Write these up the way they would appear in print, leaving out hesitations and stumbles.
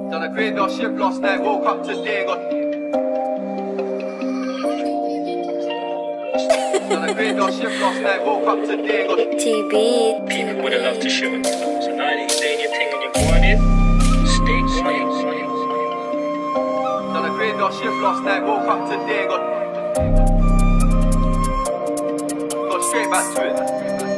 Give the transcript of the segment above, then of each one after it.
Done a graveyard shift last night, woke up today and got. Done a graveyard shift last night, woke up today and got. TB. People would have loved to show it. So now that you're doing your thing and you're quiet, stay quiet. Done a graveyard shift last night, woke up today and got straight back to it.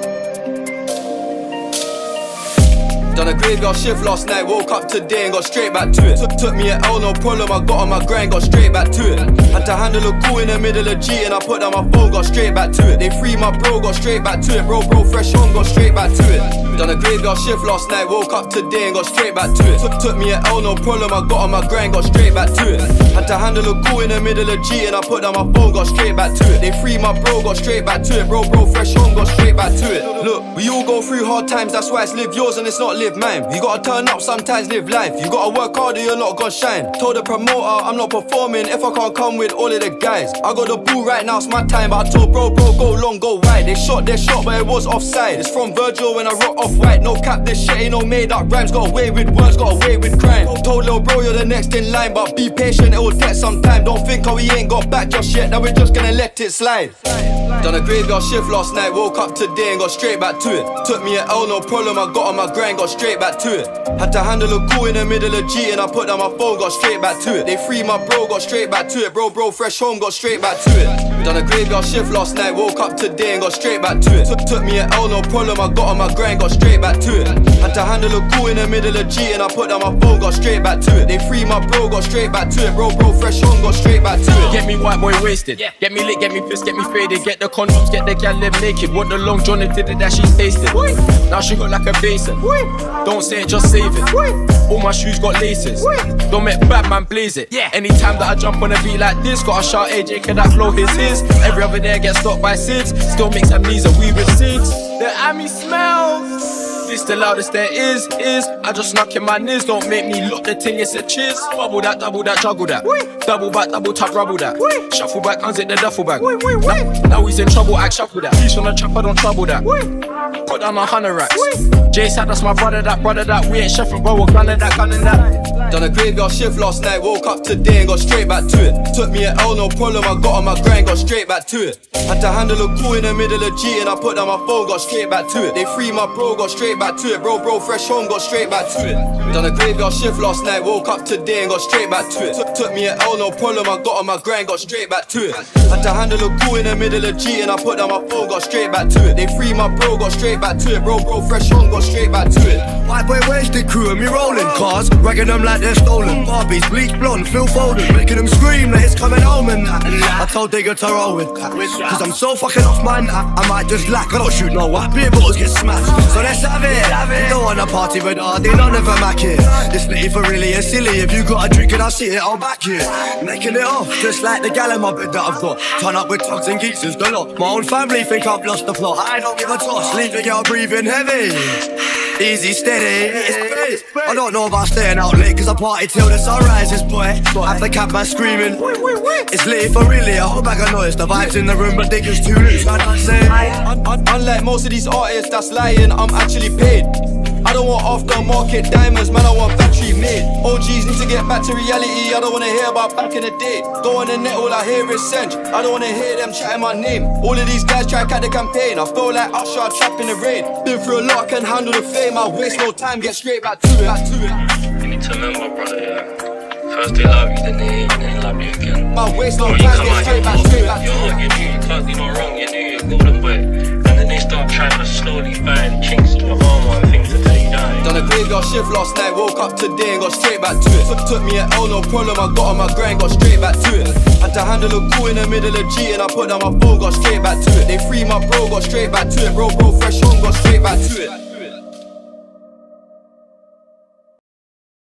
Done a graveyard shift last night, woke up today and got straight back to it. Took me an L, no problem, I got on my grind, got straight back to it. Had to handle a call in the middle of G and I put down my phone, got straight back to it. They free my bro, got straight back to it. Bro, fresh on, got straight back to it. Done a graveyard shift last night, woke up today and got straight back to it. Took me an L, no problem, I got on my grind, got straight back to it. Had to handle a call in the middle of G and I put down my phone, got straight back to it. They free my bro, got straight back to it. Bro, fresh on, got straight back to it. Look, we all go through hard times, that's why it's live yours and it's not live mine. You gotta turn up sometimes, live life. You gotta work hard or you're not gonna shine. Told the promoter I'm not performing if I can't come with all of the guys. I got the ball right now, it's my time. But I told bro, go long, go wide. They shot their shot, but it was offside. It's from Virgil when I rock off white. No cap, this shit ain't no made up rhymes. Got away with words, got away with crime. Told little bro you're the next in line, but be patient, it will take some time. Don't think how we ain't got back just yet, now we're just gonna let it slide. Done a graveyard shift last night, woke up today and got straight back to it. Took me an L, no problem, I got on my grind, got straight back to it. Had to handle a call in the middle of G and I put down my phone, got straight back to it. They free my bro, got straight back to it. Bro, fresh home, got straight back to it. Done a graveyard shift last night, woke up today and got straight back to it. Took me an L, no problem, I got on my grind, got straight back to it. Had to handle a call in the middle of G and I put down my phone, got straight back to it. They free my bro, got straight back to it. Bro, fresh home, got straight back to it. Get me white boy wasted, get me lit, get me pissed, get me faded. Get the condoms, get the gal live naked. Want the long john and did it that she tasted. Now she got like a basin. Don't say it, just save it. All my shoes got laces. Don't make bad man blaze it. Anytime that I jump on a beat like this, gotta shout AJ, can that flow his? Every other day I get stopped by SIDS. Still mix amnesia, we with SIDS. The Ami smells. This the loudest there is. I just knock in my knees, don't make me look the thing, it's a chiz. Bubble that, juggle that. Double back, double tap, rubble that. Shuffle back, unzip the duffel bag. Now he's in trouble, act shuffle that. He's on the chopper, don't trouble that. Put down 100 racks. J-Side, that's my brother that. We ain't chefing, bro, we're gunning that. Done a graveyard shift last night, woke up today and got straight back to it. Took me an L, no problem, I got on my grind, got straight back to it. Had to handle a call in the middle of G and I put down my phone, got straight back to it. They free my bro, got straight back to it. Bro, fresh home, got straight back to it. Done a graveyard shift last night, woke up today and got straight back to it. Took me an L, no problem, I got on my grind, got straight back to it. Had to handle a call in the middle of G and I put down my phone, got straight back to it. They free my bro, got straight back to it. Bro, fresh home, got straight back to it. White boy wasted crew and me rolling cars, ragging them like they're stolen. Barbies, bleach blonde, Phil Foden, making them scream that it's coming home and that. I told Digger to roll with that, cause I'm so fucking off my nut, I might just lack, I don't shoot no what, beer bottles get smashed. So let's have it, don't wanna party with Ardy, none of them back here. This litty for really is silly, if you got a drink and I see it, I'll back you. Making it off, just like the gal in my bed that I've got. Turn up with tugs and geezers, the lot. My own family think I've lost the plot, I don't give a toss, leave the girl breathing heavy. Easy, steady, I don't know about staying out late, cause I party till the sun rises, boy. Have the cab man screaming, it's lit for really, a whole bag of noise. The vibes in the room, but Digger's too loose, I don't say. Unlike most of these artists that's lying, I'm actually paid. I don't want aftermarket diamonds, man, I want factory made. OGs need to get back to reality, I don't wanna hear about back in the day. Go on the net, all I hear is Sench, I don't wanna hear them chatting my name. All of these guys try to cut the campaign, I feel like Usher trapped in the rain. Been through a lot, I can handle the fame, I waste no time, get straight back to it. You need to remember, brother, first they love you, then they love you again. My waste no time, get straight back to it. You can't do no wrong, you knew you're golden boy. And then they start trying to slowly find chinks in your armor and things to take you down. Done a graveyard shift last night, woke up today and got straight back to it. Took me an L, no problem, I got on my grind, got straight back to it. Had to handle a call in the middle of G and I put down my phone, got straight back to it. They free my bro, got straight back to it. Bro, fresh home, got straight back to it.